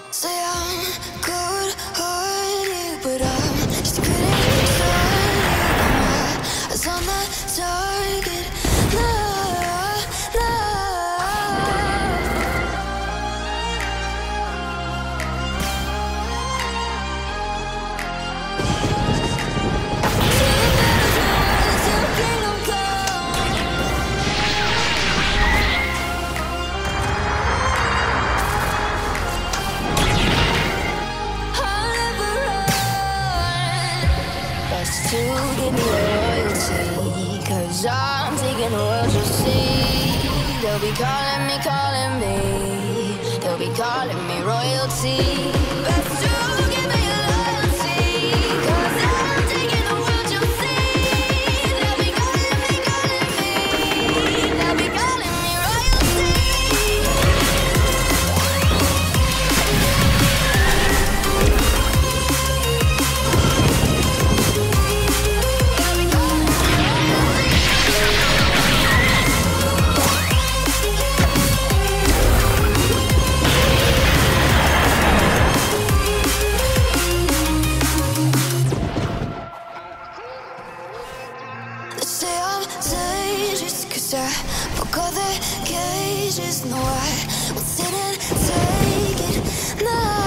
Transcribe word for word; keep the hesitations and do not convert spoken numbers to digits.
Say I'm good-hearted, but I'm just getting started. My eyes on the target. No, no. Till the battle's won, till kingdom come. I'll never run. Best to give me loyalty, cause I'm taking the world, you'll see. They'll be calling me, calling me. They'll be calling me royalty. Best to give me loyalty, cause I'm taking the world, you'll see. They'll be calling me, calling me. They'll be calling me royalty. They say I'm dangerous cause I broke all the cages. No, I won't sit and take it. No.